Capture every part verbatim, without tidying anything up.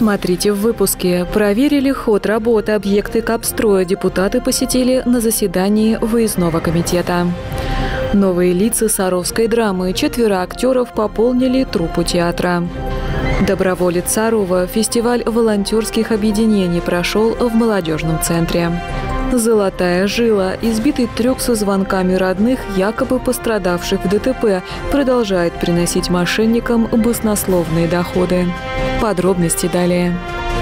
Смотрите в выпуске. Проверили ход работы объекты Капстроя депутаты посетили на заседании выездного комитета. Новые лица саровской драмы. Четверо актеров пополнили труппу театра. Доброволец Сарова. Фестиваль волонтерских объединений прошел в молодежном центре. «Золотая жила». Избитый трюк со звонками родных, якобы пострадавших в ДТП, продолжает приносить мошенникам баснословные доходы. Подробности далее.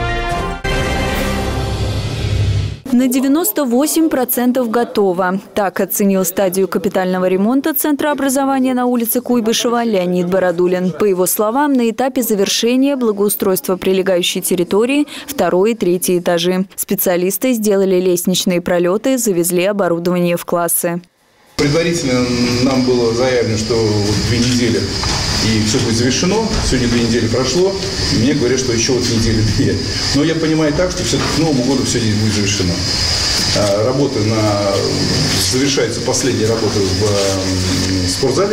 На девяносто восемь процентов готово. Так оценил стадию капитального ремонта Центра образования на улице Куйбышева Леонид Бородулин. По его словам, на этапе завершения благоустройства прилегающей территории второй и третий этажи. Специалисты сделали лестничные пролеты, завезли оборудование в классы. Предварительно нам было заявлено, что вот две недели и все будет завершено. Сегодня две недели прошло, и мне говорят, что еще вот недели две. Но я понимаю так, что все-таки к Новому году все будет завершено. Работа на... Завершается последняя работа в спортзале.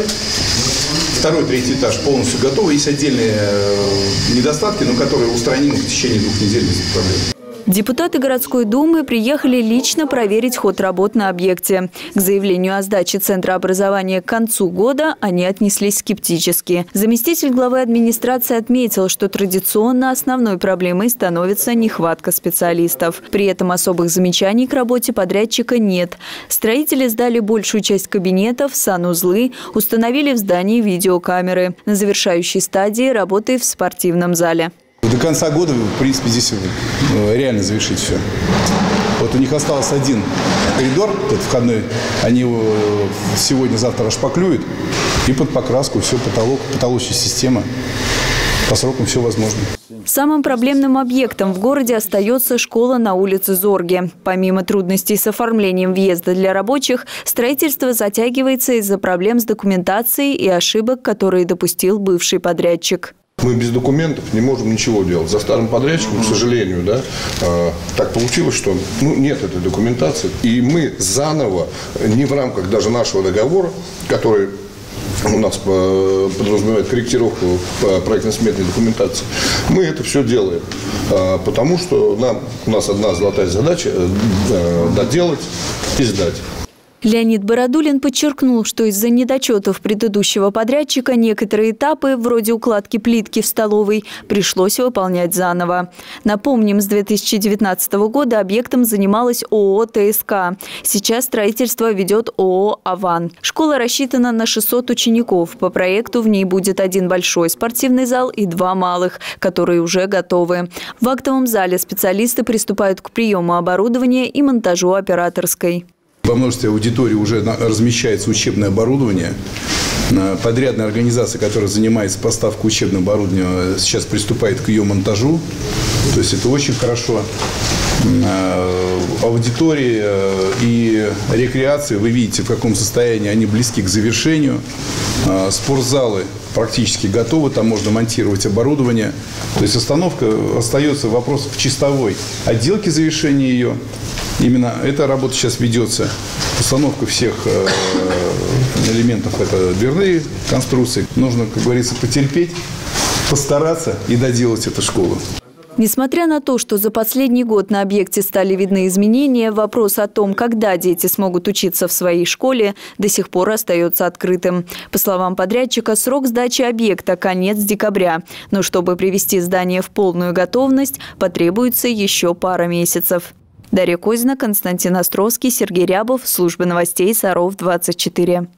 Второй, третий этаж полностью готовы. Есть отдельные недостатки, но которые устранимы в течение двух недель без проблем. Депутаты городской думы приехали лично проверить ход работ на объекте. К заявлению о сдаче Центра образования к концу года они отнеслись скептически. Заместитель главы администрации отметил, что традиционно основной проблемой становится нехватка специалистов. При этом особых замечаний к работе подрядчика нет. Строители сдали большую часть кабинетов, санузлы, установили в здании видеокамеры. На завершающей стадии работы в спортивном зале. До конца года, в принципе, здесь реально завершить все. Вот у них остался один коридор, этот входной, они его сегодня-завтра расшпаклюют, и под покраску все, потолок, потолочная система. По срокам все возможно. Самым проблемным объектом в городе остается школа на улице Зорге. Помимо трудностей с оформлением въезда для рабочих, строительство затягивается из-за проблем с документацией и ошибок, которые допустил бывший подрядчик. Мы без документов не можем ничего делать. За старым подрядчиком, к сожалению, да, э, так получилось, что ну, нет этой документации. И мы заново, не в рамках даже нашего договора, который у нас подразумевает корректировку проектно-сметной документации, мы это все делаем. Э, потому что нам, у нас одна золотая задача э, доделать и сдать. Леонид Бородулин подчеркнул, что из-за недочетов предыдущего подрядчика некоторые этапы, вроде укладки плитки в столовой, пришлось выполнять заново. Напомним, с две тысячи девятнадцатого года объектом занималась ООО «ТСК». Сейчас строительство ведет ООО «Аван». Школа рассчитана на шестьсот учеников. По проекту в ней будет один большой спортивный зал и два малых, которые уже готовы. В актовом зале специалисты приступают к приему оборудования и монтажу операторской. Во множестве аудиторий уже размещается учебное оборудование. Подрядная организация, которая занимается поставкой учебного оборудования, сейчас приступает к ее монтажу. То есть это очень хорошо. Аудитории и рекреации, вы видите, в каком состоянии они близки к завершению. Спортзалы практически готовы, там можно монтировать оборудование. То есть остановка остается вопрос в чистовой отделке завершения ее. Именно эта работа сейчас ведется. Установка всех элементов – это дверные конструкции. Нужно, как говорится, потерпеть, постараться и доделать эту школу. Несмотря на то, что за последний год на объекте стали видны изменения, вопрос о том, когда дети смогут учиться в своей школе, до сих пор остается открытым. По словам подрядчика, срок сдачи объекта – конец декабря. Но чтобы привести здание в полную готовность, потребуется еще пара месяцев. Дарья Козина, Константин Островский, Сергей Рябов. Служба новостей Саров двадцать четыре.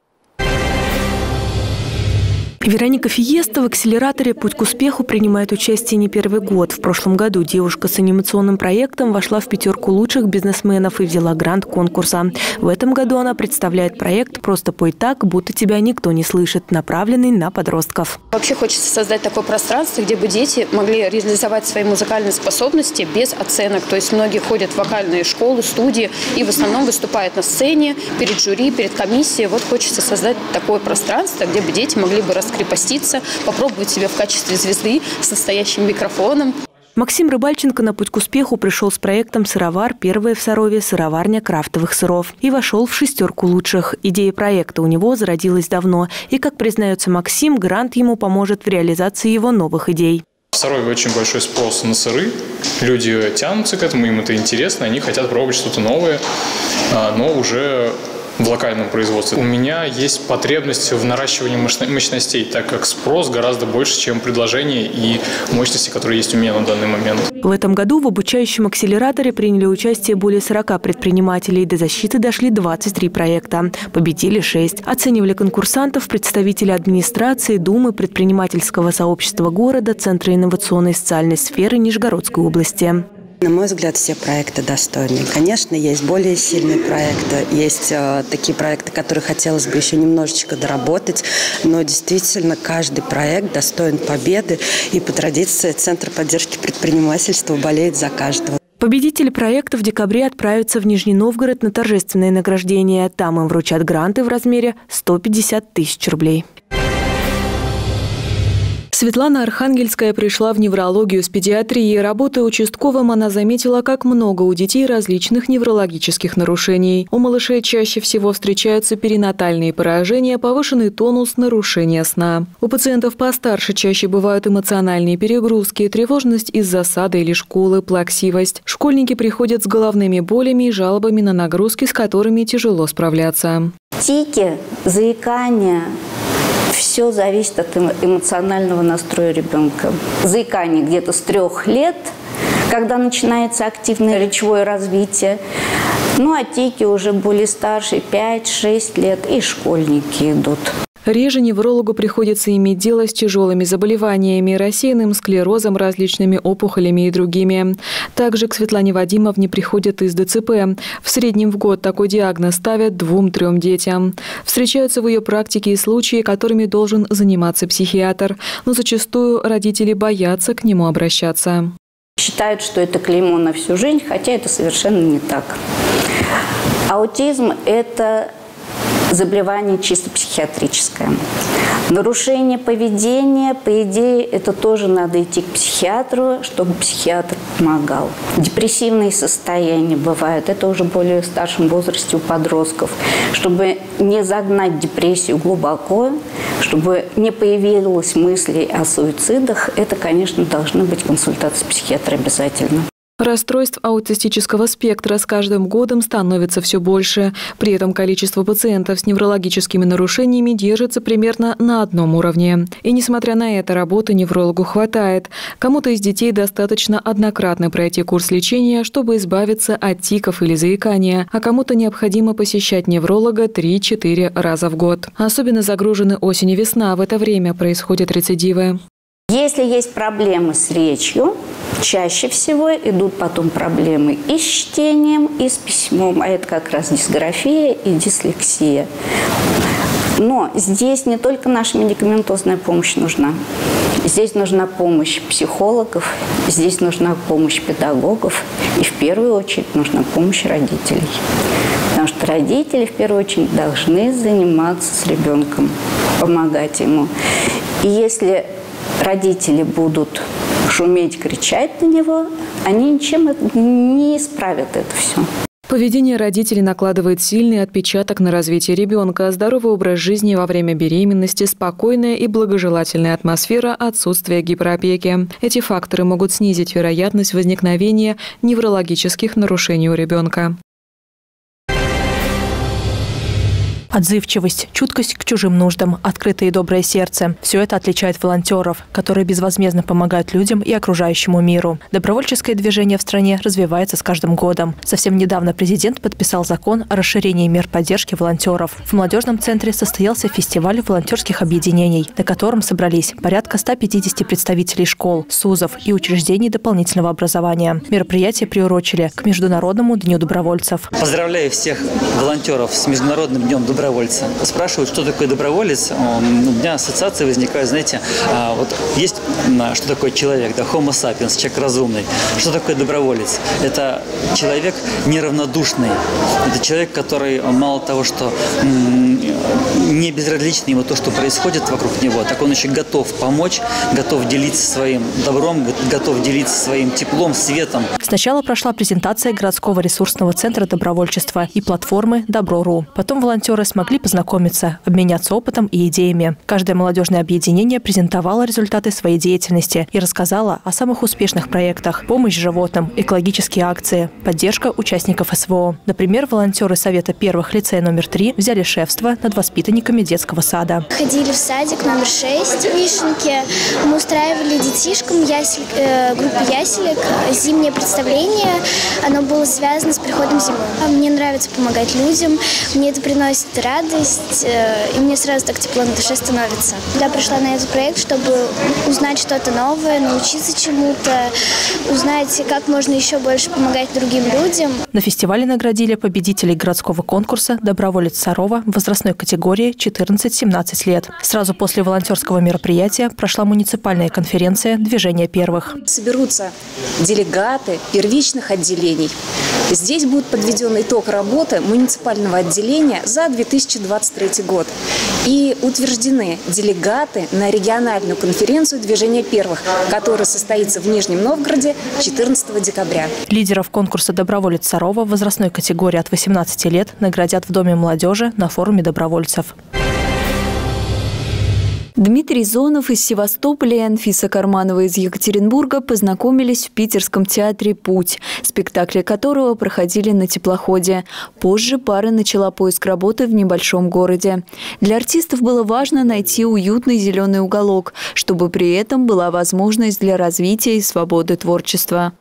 Вероника Фиеста в акселераторе «Путь к успеху» принимает участие не первый год. В прошлом году девушка с анимационным проектом вошла в пятерку лучших бизнесменов и взяла грант конкурса. В этом году она представляет проект «Просто пой так, будто тебя никто не слышит», направленный на подростков. Вообще хочется создать такое пространство, где бы дети могли реализовать свои музыкальные способности без оценок. То есть многие ходят в вокальные школы, студии и в основном выступают на сцене, перед жюри, перед комиссией. Вот хочется создать такое пространство, где бы дети могли бы раскрепоститься, попробовать себя в качестве звезды с настоящим микрофоном. Максим Рыбальченко на «Путь к успеху» пришел с проектом «Сыровар», первая в Сарове сыроварня крафтовых сыров, и вошел в шестерку лучших. Идея проекта у него зародилась давно, и, как признается Максим, грант ему поможет в реализации его новых идей. Второй очень большой спрос на сыры. Люди тянутся к этому, им это интересно, они хотят пробовать что-то новое, но уже в локальном производстве. У меня есть потребность в наращивании мощностей, так как спрос гораздо больше, чем предложение и мощности, которые есть у меня на данный момент. В этом году в обучающем акселераторе приняли участие более сорока предпринимателей. До защиты дошли двадцать три проекта. Победили шесть. Оценивали конкурсантов представители администрации, Думы, предпринимательского сообщества города, Центра инновационной и социальной сферы Нижегородской области. На мой взгляд, все проекты достойны. Конечно, есть более сильные проекты, есть э, такие проекты, которые хотелось бы еще немножечко доработать, но действительно каждый проект достоин победы, и по традиции Центр поддержки предпринимательства болеет за каждого. Победители проекта в декабре отправятся в Нижний Новгород на торжественное награждение. Там им вручат гранты в размере сто пятьдесят тысяч рублей. Светлана Архангельская пришла в неврологию с педиатрией. Работая участковым, она заметила, как много у детей различных неврологических нарушений. У малышей чаще всего встречаются перинатальные поражения, повышенный тонус, нарушения сна. У пациентов постарше чаще бывают эмоциональные перегрузки, тревожность из-за сада или школы, плаксивость. Школьники приходят с головными болями и жалобами на нагрузки, с которыми тяжело справляться. Тики, заикание. Все зависит от эмоционального настроя ребенка. Заикание где-то с трех лет, когда начинается активное речевое развитие. Ну а тики уже более старшие, пять-шесть лет, и школьники идут. Реже неврологу приходится иметь дело с тяжелыми заболеваниями, рассеянным склерозом, различными опухолями и другими. Также к Светлане Вадимовне приходят из ДЦП. В среднем в год такой диагноз ставят двум-трем детям. Встречаются в ее практике и случаи, которыми должен заниматься психиатр, но зачастую родители боятся к нему обращаться. Считают, что это клеймо на всю жизнь, хотя это совершенно не так. Аутизм – это заболевание чисто психиатрическое. Нарушение поведения, по идее, это тоже надо идти к психиатру, чтобы психиатр помогал. Депрессивные состояния бывают, это уже в более старшем возрасте у подростков. Чтобы не загнать депрессию глубоко, чтобы не появилось мыслей о суицидах, это, конечно, должны быть консультации психиатра обязательно. Расстройств аутистического спектра с каждым годом становится все больше. При этом количество пациентов с неврологическими нарушениями держится примерно на одном уровне. И несмотря на это, работы неврологу хватает. Кому-то из детей достаточно однократно пройти курс лечения, чтобы избавиться от тиков или заикания, а кому-то необходимо посещать невролога три-четыре раза в год. Особенно загружены осень и весна, в это время происходят рецидивы. Если есть проблемы с речью, чаще всего идут потом проблемы и с чтением, и с письмом. А это как раз дисграфия и дислексия. Но здесь не только наша медикаментозная помощь нужна. Здесь нужна помощь психологов, здесь нужна помощь педагогов. И в первую очередь нужна помощь родителей. Потому что родители в первую очередь должны заниматься с ребенком, помогать ему. И если родители будут шуметь, кричать на него, они ничем не исправят это все. Поведение родителей накладывает сильный отпечаток на развитие ребенка. Здоровый образ жизни во время беременности, спокойная и благожелательная атмосфера, отсутствие гиперопеки. Эти факторы могут снизить вероятность возникновения неврологических нарушений у ребенка. Отзывчивость, чуткость к чужим нуждам, открытое и доброе сердце – все это отличает волонтеров, которые безвозмездно помогают людям и окружающему миру. Добровольческое движение в стране развивается с каждым годом. Совсем недавно президент подписал закон о расширении мер поддержки волонтеров. В молодежном центре состоялся фестиваль волонтерских объединений, на котором собрались порядка ста пятидесяти представителей школ, СУЗов и учреждений дополнительного образования. Мероприятие приурочили к Международному дню добровольцев. Поздравляю всех волонтеров с Международным днем добровольцев. Добровольца. Спрашивают, что такое доброволец. У меня ассоциации возникают, знаете, вот есть, что такое человек, да, homo sapiens, человек разумный. Что такое доброволец? Это человек неравнодушный. Это человек, который мало того, что не безразлично ему то, что происходит вокруг него, так он еще готов помочь, готов делиться своим добром, готов делиться своим теплом, светом. Сначала прошла презентация городского ресурсного центра добровольчества и платформы Добро.ру. Потом волонтеры смогли познакомиться, обменяться опытом и идеями. Каждое молодежное объединение презентовало результаты своей деятельности и рассказало о самых успешных проектах: помощь животным, экологические акции, поддержка участников СВО. Например, волонтеры Совета первых лицея номер три взяли шефство над воспитанниками детского сада. Ходили в садик номер шесть в Вишенке. Мы устраивали детишкам ясель, э, группу яселек зимнее представление. Оно было связано с приходом зимы. Мне нравится помогать людям, мне это приносит радость, э, и мне сразу так тепло на душе становится. Я пришла на этот проект, чтобы узнать что-то новое, научиться чему-то, узнать, как можно еще больше помогать другим людям. На фестивале наградили победителей городского конкурса «Доброволец Сарова» в возрастной категории четырнадцать-семнадцать лет. Сразу после волонтерского мероприятия прошла муниципальная конференция «Движение первых». Соберутся делегаты первичных отделений. Здесь будет подведен итог работы муниципального отделения за две тысячи двадцать третий год. И утверждены делегаты на региональную конференцию «Движение первых», которая состоится в Нижнем Новгороде четырнадцатого декабря. Лидеров конкурса «Доброволец Сарова» в возрастной категории от восемнадцати лет наградят в Доме молодежи на форуме добровольцев. Дмитрий Зонов из Севастополя и Анфиса Карманова из Екатеринбурга познакомились в питерском театре «Путь», спектакли которого проходили на теплоходе. Позже пара начала поиск работы в небольшом городе. Для артистов было важно найти уютный зеленый уголок, чтобы при этом была возможность для развития и свободы творчества.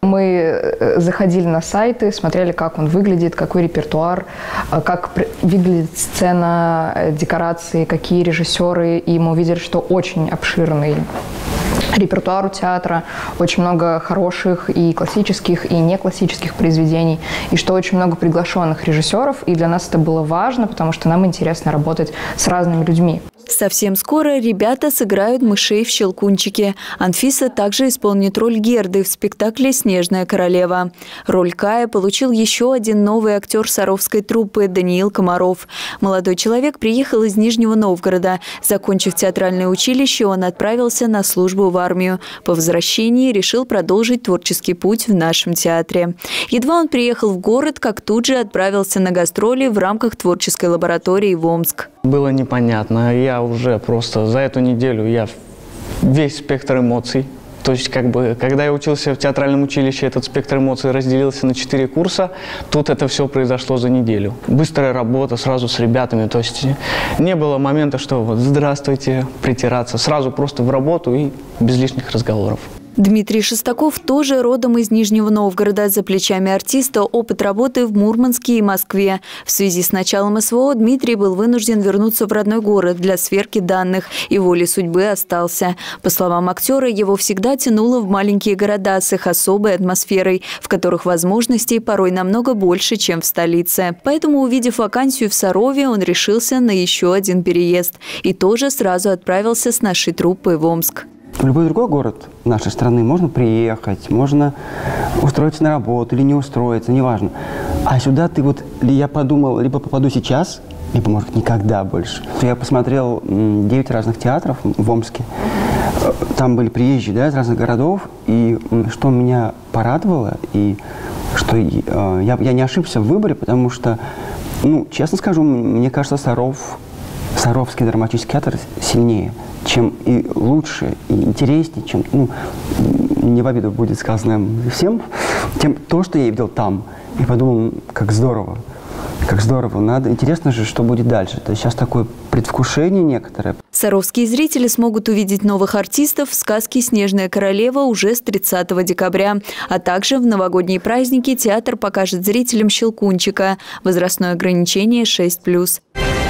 Мы заходили на сайты, смотрели, как он выглядит, какой репертуар, как выглядит сцена, декорации, какие режиссеры, и мы увидели, что очень обширный репертуар у театра, очень много хороших и классических, и неклассических произведений, и что очень много приглашенных режиссеров, и для нас это было важно, потому что нам интересно работать с разными людьми. Совсем скоро ребята сыграют мышей в «Щелкунчике». Анфиса также исполнит роль Герды в спектакле «Снежная королева». Роль Кая получил еще один новый актер саровской труппы Даниил Комаров. Молодой человек приехал из Нижнего Новгорода. Закончив театральное училище, он отправился на службу в армию. По возвращении решил продолжить творческий путь в нашем театре. Едва он приехал в город, как тут же отправился на гастроли в рамках творческой лаборатории в Омск. Было непонятно. Я уже просто за эту неделю я весь спектр эмоций. То есть, как бы, когда я учился в театральном училище, этот спектр эмоций разделился на четыре курса. Тут это все произошло за неделю. Быстрая работа сразу с ребятами. То есть не было момента, что вот здравствуйте, притираться. Сразу просто в работу и без лишних разговоров. Дмитрий Шестаков тоже родом из Нижнего Новгорода. За плечами артиста опыт работы в Мурманске и Москве. В связи с началом СВО Дмитрий был вынужден вернуться в родной город для сверки данных и волей судьбы остался. По словам актера, его всегда тянуло в маленькие города с их особой атмосферой, в которых возможностей порой намного больше, чем в столице. Поэтому, увидев вакансию в Сарове, он решился на еще один переезд и тоже сразу отправился с нашей труппой в Омск. В любой другой город нашей страны можно приехать, можно устроиться на работу или не устроиться, неважно. А сюда ты вот, я подумал, либо попаду сейчас, либо, может, никогда больше. Я посмотрел девять разных театров в Омске. Там были приезжие, да, из разных городов. И что меня порадовало, и что я, я не ошибся в выборе, потому что, ну, честно скажу, мне кажется, Саров, Саровский драматический театр сильнее, чем и лучше, и интереснее, чем, ну, не в обиду будет сказано всем, тем то, что я видел там. И подумал, как здорово, как здорово. Надо, интересно же, что будет дальше. То есть сейчас такое предвкушение некоторое. Саровские зрители смогут увидеть новых артистов в сказке «Снежная королева» уже с тридцатого декабря. А также в новогодние праздники театр покажет зрителям «Щелкунчика». Возрастное ограничение шесть плюс.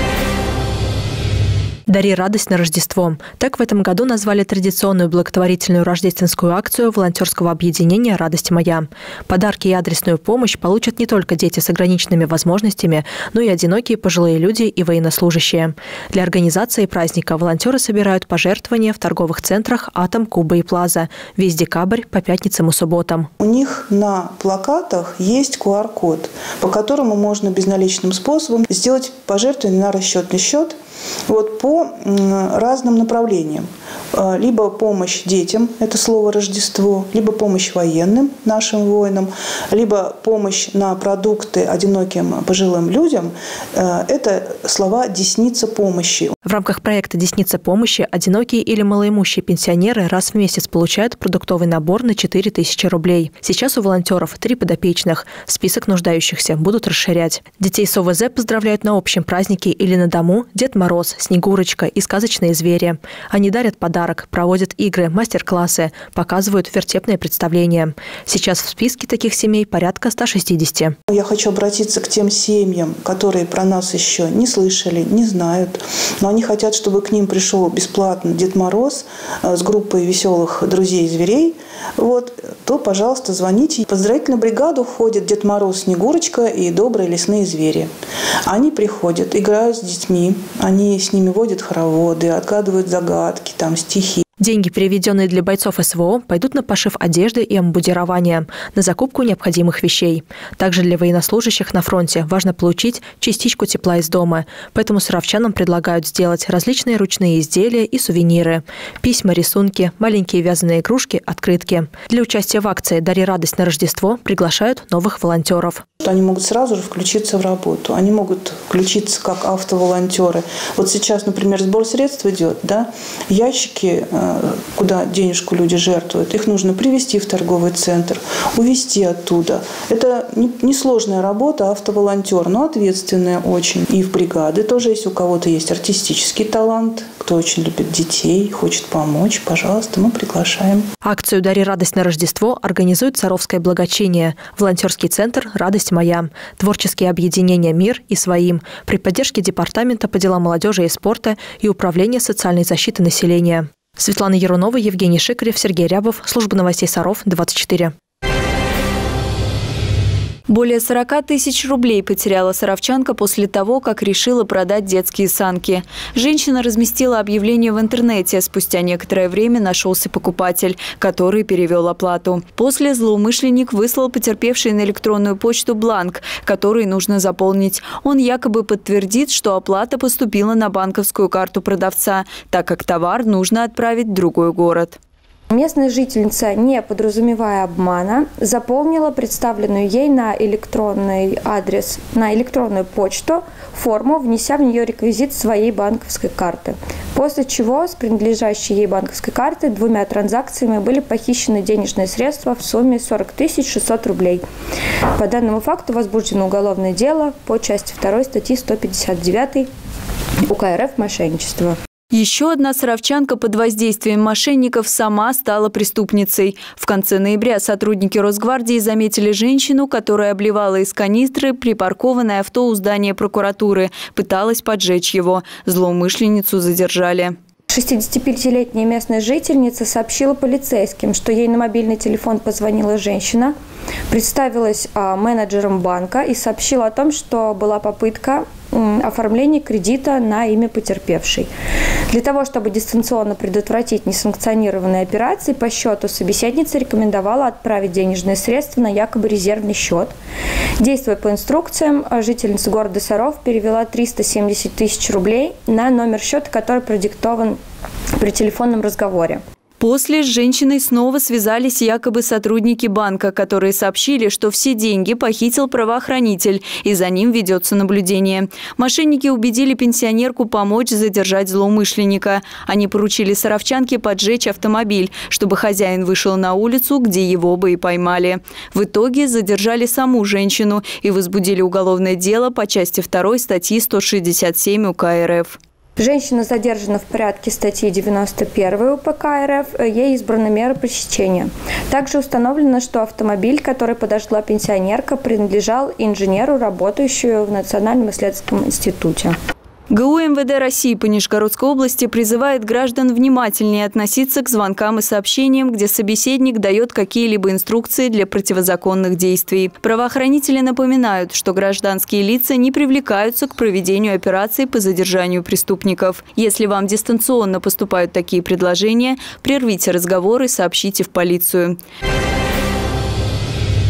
«Дари радость на Рождество». Так в этом году назвали традиционную благотворительную рождественскую акцию волонтерского объединения «Радость моя». Подарки и адресную помощь получат не только дети с ограниченными возможностями, но и одинокие пожилые люди и военнослужащие. Для организации праздника волонтеры собирают пожертвования в торговых центрах «Атом», «Куба» и «Плаза» весь декабрь по пятницам и субботам. У них на плакатах есть ку ар код, по которому можно безналичным способом сделать пожертвование на расчетный счет. Вот по по разным направлениям. Либо помощь детям, это слово «Рождество», либо помощь военным, нашим воинам, либо помощь на продукты одиноким пожилым людям, это слова «десница помощи». В рамках проекта «Десница помощи» одинокие или малоимущие пенсионеры раз в месяц получают продуктовый набор на четыре тысячи рублей. Сейчас у волонтеров три подопечных. Список нуждающихся будут расширять. Детей с О В З поздравляют на общем празднике или на дому Дед Мороз, Снегурочка и сказочные звери. Они дарят подарок, проводят игры, мастер-классы, показывают вертепные представления. Сейчас в списке таких семей порядка ста шестидесяти. Я хочу обратиться к тем семьям, которые про нас еще не слышали, не знают, но они хотят, чтобы к ним пришел бесплатно Дед Мороз с группой веселых друзей и зверей. Вот, то, пожалуйста, звоните. В поздравительную бригаду входят Дед Мороз, Снегурочка и добрые лесные звери. Они приходят, играют с детьми, они с ними водят хороводы, отгадывают загадки, там, стихи. Деньги, переведенные для бойцов С В О, пойдут на пошив одежды и обмундирование, на закупку необходимых вещей. Также для военнослужащих на фронте важно получить частичку тепла из дома. Поэтому саровчанам предлагают сделать различные ручные изделия и сувениры. Письма, рисунки, маленькие вязаные игрушки, открытки. Для участия в акции «Дари радость на Рождество» приглашают новых волонтеров. Они могут сразу же включиться в работу. Они могут включиться как автоволонтеры. Вот сейчас, например, сбор средств идет, да? Ящики, куда денежку люди жертвуют, их нужно привезти в торговый центр, увезти оттуда. Это несложная работа, автоволонтер, но ответственная очень. И в бригады тоже, если у кого-то есть артистический талант, кто очень любит детей, хочет помочь, пожалуйста, мы приглашаем. Акцию «Дари радость на Рождество» организует Саровское благочиние, волонтерский центр «Радость моя», творческие объединения «Мир» и «Своим» при поддержке Департамента по делам молодежи и спорта и Управления социальной защиты населения. Светлана Ярунова, Евгений Шикарев, Сергей Рябов. Служба новостей Саров, двадцать четыре. Более сорока тысяч рублей потеряла саровчанка после того, как решила продать детские санки. Женщина разместила объявление в интернете. Спустя некоторое время нашелся покупатель, который перевел оплату. После злоумышленник выслал потерпевшей на электронную почту бланк, который нужно заполнить. Он якобы подтвердит, что оплата поступила на банковскую карту продавца, так как товар нужно отправить в другой город. Местная жительница, не подразумевая обмана, заполнила представленную ей на электронный адрес, на электронную почту форму, внеся в нее реквизит своей банковской карты. После чего с принадлежащей ей банковской карты двумя транзакциями были похищены денежные средства в сумме сорок тысяч шестьсот рублей. По данному факту возбуждено уголовное дело по части второй статьи сто пятьдесят девять УК РФ «Мошенничество». Еще одна саровчанка под воздействием мошенников сама стала преступницей. В конце ноября сотрудники Росгвардии заметили женщину, которая обливала из канистры припаркованное авто у здания прокуратуры. Пыталась поджечь его. Злоумышленницу задержали. шестидесятипятилетняя местная жительница сообщила полицейским, что ей на мобильный телефон позвонила женщина, представилась менеджером банка и сообщила о том, что была попытка оформления кредита на имя потерпевшей. Для того, чтобы дистанционно предотвратить несанкционированные операции по счету, собеседница рекомендовала отправить денежные средства на якобы резервный счет. Действуя по инструкциям, жительница города Саров перевела триста семьдесят тысяч рублей на номер счета, который продиктован при телефонном разговоре. После с женщиной снова связались якобы сотрудники банка, которые сообщили, что все деньги похитил правоохранитель, и за ним ведется наблюдение. Мошенники убедили пенсионерку помочь задержать злоумышленника. Они поручили саровчанке поджечь автомобиль, чтобы хозяин вышел на улицу, где его бы и поймали. В итоге задержали саму женщину и возбудили уголовное дело по части второй статьи сто шестьдесят семь УК РФ. Женщина задержана в порядке статьи девяносто один УПК РФ, ей избрана мера пресечения. Также установлено, что автомобиль, который подожгла пенсионерка, принадлежал инженеру, работающему в Национальном исследовательском институте. ГУ МВД России по Нижегородской области призывает граждан внимательнее относиться к звонкам и сообщениям, где собеседник дает какие-либо инструкции для противозаконных действий. Правоохранители напоминают, что гражданские лица не привлекаются к проведению операций по задержанию преступников. Если вам дистанционно поступают такие предложения, прервите разговор и сообщите в полицию.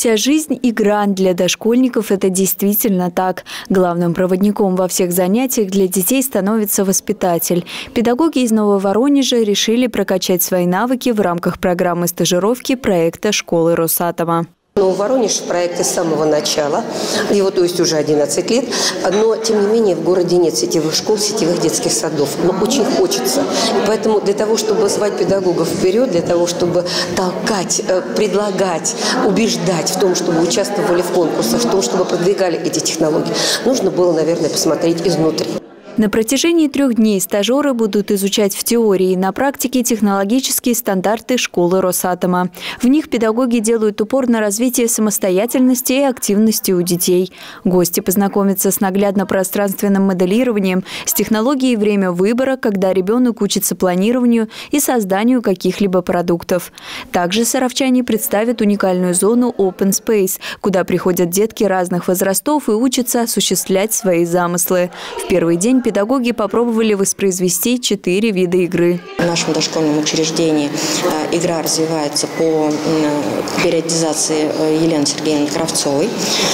Вся жизнь – игра. Для дошкольников это действительно так. Главным проводником во всех занятиях для детей становится воспитатель. Педагоги из Нововоронежа решили прокачать свои навыки в рамках программы стажировки проекта школы Росатома. Нововоронеж в проекте с самого начала, его то есть уже одиннадцать лет, но тем не менее в городе нет сетевых школ, сетевых детских садов, но очень хочется. И поэтому для того, чтобы звать педагогов вперед, для того, чтобы толкать, предлагать, убеждать в том, чтобы участвовали в конкурсах, в том, чтобы продвигали эти технологии, нужно было, наверное, посмотреть изнутри. На протяжении трех дней стажеры будут изучать в теории и на практике технологические стандарты школы Росатома. В них педагоги делают упор на развитие самостоятельности и активности у детей. Гости познакомятся с наглядно-пространственным моделированием, с технологией время выбора, когда ребенок учится планированию и созданию каких-либо продуктов. Также саровчане представят уникальную зону Open Space, куда приходят детки разных возрастов и учатся осуществлять свои замыслы. В первый день педагоги попробовали воспроизвести четыре вида игры. В нашем дошкольном учреждении игра развивается по периодизации Елены Сергеевны Кравцовой.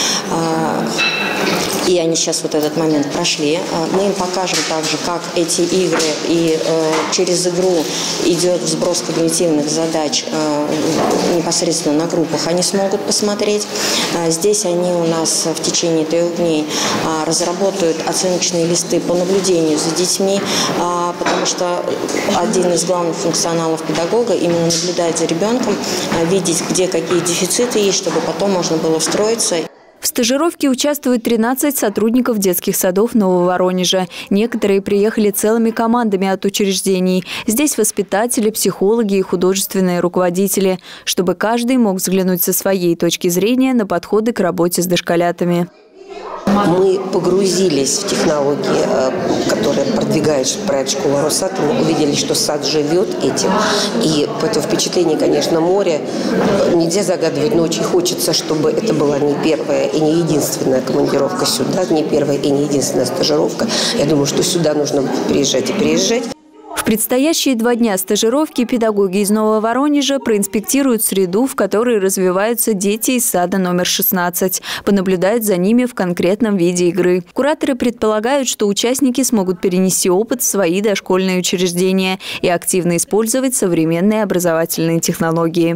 И они сейчас вот этот момент прошли. Мы им покажем также, как эти игры, и э, через игру идет сброс когнитивных задач э, непосредственно на группах. Они смогут посмотреть. Э, здесь они у нас в течение трех дней э, разработают оценочные листы по наблюдению за детьми, э, потому что один из главных функционалов педагога именно наблюдать за ребенком, э, видеть, где какие дефициты есть, чтобы потом можно было встроиться. В стажировке участвуют тринадцать сотрудников детских садов Нововоронежа. Некоторые приехали целыми командами от учреждений. Здесь воспитатели, психологи и художественные руководители, чтобы каждый мог взглянуть со своей точки зрения на подходы к работе с дошколятами. Мы погрузились в технологии, которые продвигает проект школы Росатома, увидели, что сад живет этим. И это впечатление, конечно, море. Нельзя загадывать, но очень хочется, чтобы это была не первая и не единственная командировка сюда, не первая и не единственная стажировка. Я думаю, что сюда нужно приезжать и приезжать. В предстоящие два дня стажировки педагоги из Нововоронежа проинспектируют среду, в которой развиваются дети из сада номер шестнадцать, понаблюдают за ними в конкретном виде игры. Кураторы предполагают, что участники смогут перенести опыт в свои дошкольные учреждения и активно использовать современные образовательные технологии.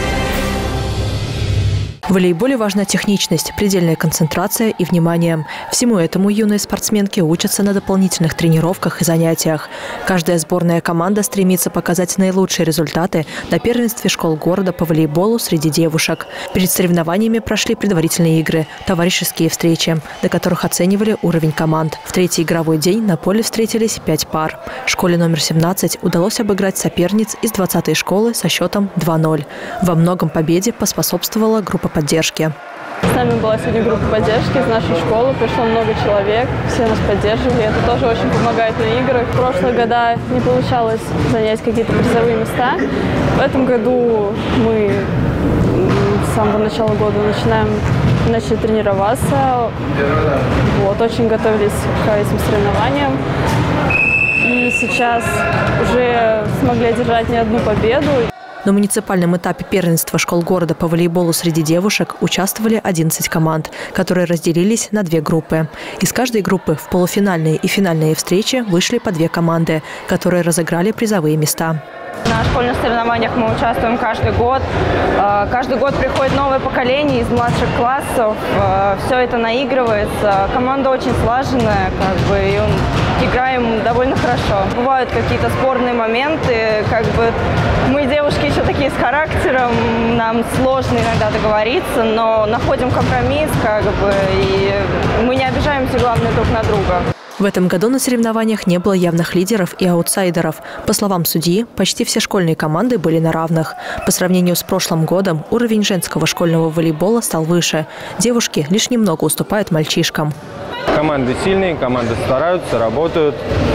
В волейболе важна техничность, предельная концентрация и внимание. Всему этому юные спортсменки учатся на дополнительных тренировках и занятиях. Каждая сборная команда стремится показать наилучшие результаты на первенстве школ города по волейболу среди девушек. Перед соревнованиями прошли предварительные игры, товарищеские встречи, на которых оценивали уровень команд. В третий игровой день на поле встретились пять пар. Школе номер семнадцать удалось обыграть соперниц из двадцатой школы со счетом два ноль. Во многом победе поспособствовала группа поддержки. С нами была сегодня группа поддержки из нашей школы, пришло много человек, все нас поддерживали. Это тоже очень помогает на играх. В прошлые года не получалось занять какие-то призовые места. В этом году мы с самого начала года начинаем, начали тренироваться. Вот, очень готовились к этим соревнованиям. И сейчас уже смогли одержать не одну победу. На муниципальном этапе первенства школ города по волейболу среди девушек участвовали одиннадцать команд, которые разделились на две группы. Из каждой группы в полуфинальные и финальные встречи вышли по две команды, которые разыграли призовые места. На школьных соревнованиях мы участвуем каждый год. Каждый год приходит новое поколение из младших классов. Все это наигрывается. Команда очень слаженная, как бы, и играем довольно хорошо. Бывают какие-то спорные моменты. Как бы, мы, девушки, еще такие с характером. Нам сложно иногда договориться, но находим компромисс, как бы, и мы не обижаемся, главное, друг на друга. В этом году на соревнованиях не было явных лидеров и аутсайдеров. По словам судьи, почти все школьные команды были на равных. По сравнению с прошлым годом уровень женского школьного волейбола стал выше. Девушки лишь немного уступают мальчишкам. Команды сильные, команды стараются, работают.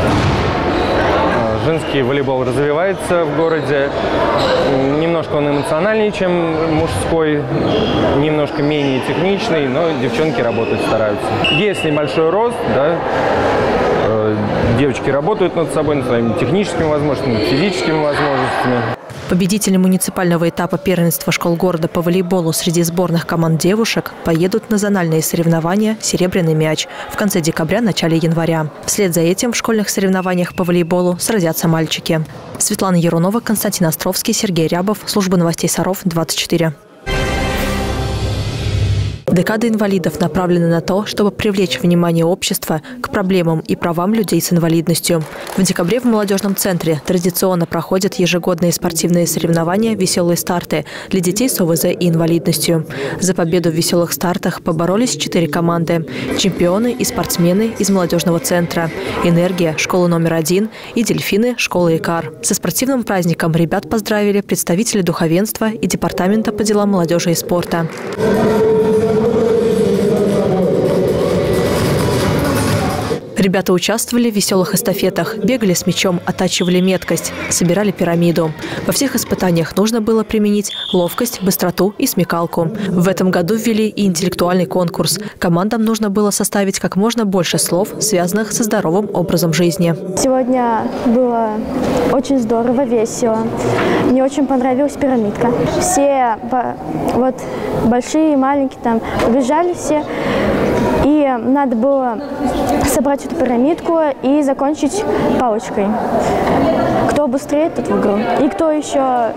Женский волейбол развивается в городе. Немножко он эмоциональнее, чем мужской, немножко менее техничный, но девчонки работать стараются. Есть небольшой рост, да, девочки работают над собой, над своими техническими возможностями, физическими возможностями. Победители муниципального этапа первенства школ города по волейболу среди сборных команд девушек поедут на зональные соревнования «Серебряный мяч» в конце декабря – начале января. Вслед за этим в школьных соревнованиях по волейболу сразятся мальчики. Светлана Ярунова, Константин Островский, Сергей Рябов. Служба новостей Саров, двадцать четыре. Декада инвалидов направлена на то, чтобы привлечь внимание общества к проблемам и правам людей с инвалидностью. В декабре в молодежном центре традиционно проходят ежегодные спортивные соревнования «Веселые старты» для детей с ОВЗ и инвалидностью. За победу в веселых стартах поборолись четыре команды. Чемпионы и спортсмены из молодежного центра, «Энергия» – школа номер один и «Дельфины» – школа «Икар». Со спортивным праздником ребят поздравили представители духовенства и Департамента по делам молодежи и спорта. Ребята участвовали в веселых эстафетах, бегали с мячом, оттачивали меткость, собирали пирамиду. Во всех испытаниях нужно было применить ловкость, быстроту и смекалку. В этом году ввели и интеллектуальный конкурс. Командам нужно было составить как можно больше слов, связанных со здоровым образом жизни. Сегодня было очень здорово, весело. Мне очень понравилась пирамидка. Все вот большие и маленькие там побежали все. И надо было собрать эту пирамидку и закончить палочкой. Кто быстрее, тот выиграл. И кто еще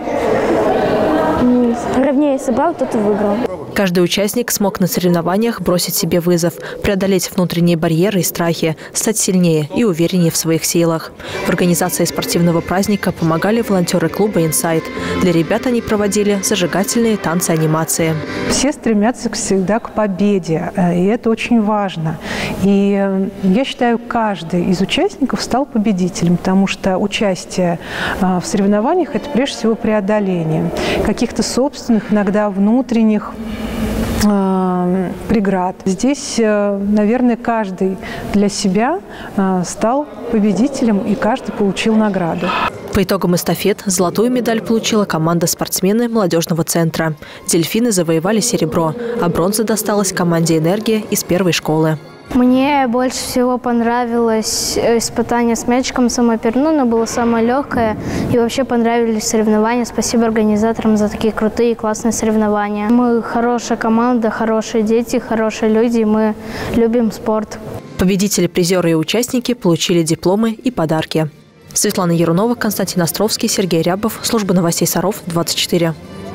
ровнее собрал, тот и выиграл. Каждый участник смог на соревнованиях бросить себе вызов, преодолеть внутренние барьеры и страхи, стать сильнее и увереннее в своих силах. В организации спортивного праздника помогали волонтеры клуба «Инсайт». Для ребят они проводили зажигательные танцы-анимации. Все стремятся всегда к победе, и это очень важно. И я считаю, каждый из участников стал победителем, потому что участие в соревнованиях – это прежде всего преодоление каких-то собственных, иногда внутренних преград. Здесь, наверное, каждый для себя стал победителем, и каждый получил награду. По итогам эстафет золотую медаль получила команда спортсмены молодежного центра. Дельфины завоевали серебро, а бронза досталась команде «Энергия» из первой школы. Мне больше всего понравилось испытание с мячиком, самое первое, оно было самое легкое. И вообще понравились соревнования. Спасибо организаторам за такие крутые и классные соревнования. Мы хорошая команда, хорошие дети, хорошие люди, и мы любим спорт. Победители, призеры и участники получили дипломы и подарки. Светлана Ярунова, Константин Островский, Сергей Рябов. Служба новостей Саров, двадцать четыре.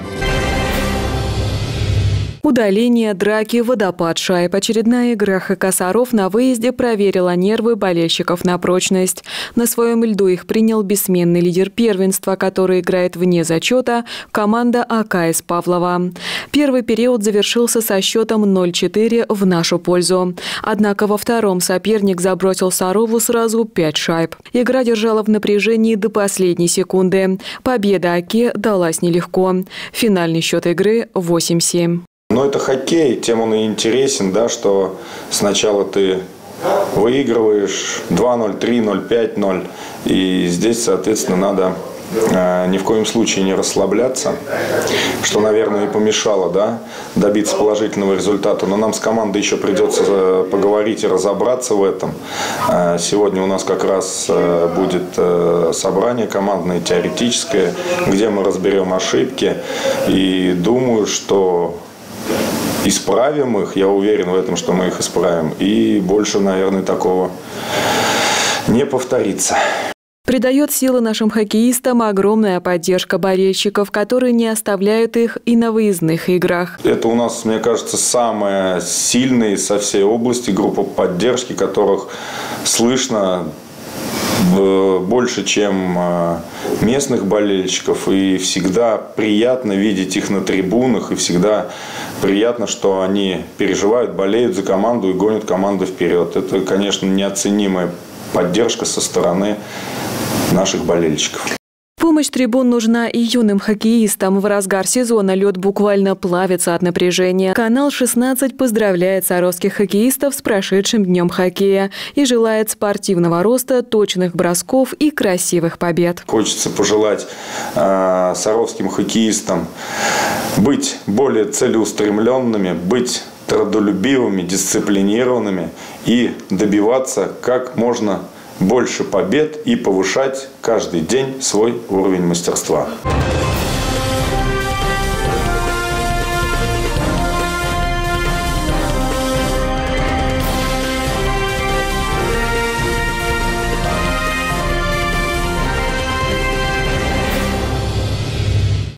Удаление, драки, водопад шайб. Очередная игра ХК «Саров» на выезде проверила нервы болельщиков на прочность. На своем льду их принял бессменный лидер первенства, который играет вне зачета, команда АК из Павлова. Первый период завершился со счетом ноль четыре в нашу пользу. Однако во втором соперник забросил Сарову сразу пять шайб. Игра держала в напряжении до последней секунды. Победа АК далась нелегко. Финальный счет игры восемь семь. Но это хоккей, тем он и интересен, да, что сначала ты выигрываешь два ноль, три ноль, пять ноль. И здесь, соответственно, надо э, ни в коем случае не расслабляться, что, наверное, и помешало, да, добиться положительного результата. Но нам с командой еще придется поговорить и разобраться в этом. Э, сегодня у нас как раз э, будет э, собрание командное, теоретическое, где мы разберем ошибки. И думаю, что исправим их, я уверен в этом, что мы их исправим. И больше, наверное, такого не повторится. Придает силы нашим хоккеистам огромная поддержка болельщиков, которые не оставляют их и на выездных играх. Это у нас, мне кажется, самая сильная со всей области группа поддержки, которых слышно больше, чем местных болельщиков. И всегда приятно видеть их на трибунах. И всегда приятно, что они переживают, болеют за команду и гонят команду вперед. Это, конечно, неоценимая поддержка со стороны наших болельщиков. Помощь трибун нужна и юным хоккеистам. В разгар сезона лед буквально плавится от напряжения. Канал шестнадцать поздравляет саровских хоккеистов с прошедшим днем хоккея и желает спортивного роста, точных бросков и красивых побед. Хочется пожелать э, саровским хоккеистам быть более целеустремленными, быть трудолюбивыми, дисциплинированными и добиваться как можно больше побед и повышать каждый день свой уровень мастерства.